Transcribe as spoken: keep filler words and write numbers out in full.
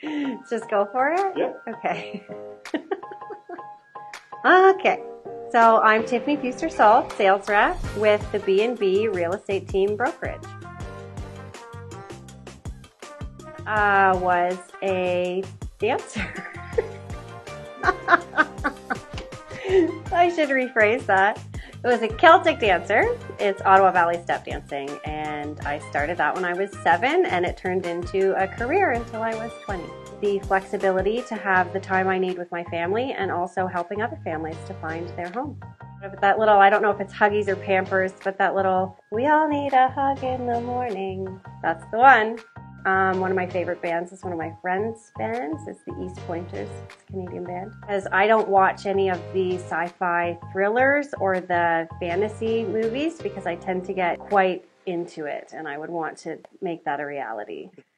Let's just go for it? Yep. Okay. Okay. So I'm Tiffany Fewster Salt, sales rep with the B and B Real Estate Team Brokerage. I was a dancer. I should rephrase that. It was a Celtic dancer. It's Ottawa Valley step dancing, and I started that when I was seven, and it turned into a career until I was twenty. The flexibility to have the time I need with my family and also helping other families to find their home. But that little, I don't know if it's Huggies or Pampers, but that little, we all need a hug in the morning. That's the one. Um, one of my favorite bands is one of my friends' bands. It's the East Pointers. It's a Canadian band. Because I don't watch any of the sci-fi thrillers or the fantasy movies because I tend to get quite into it and I would want to make that a reality.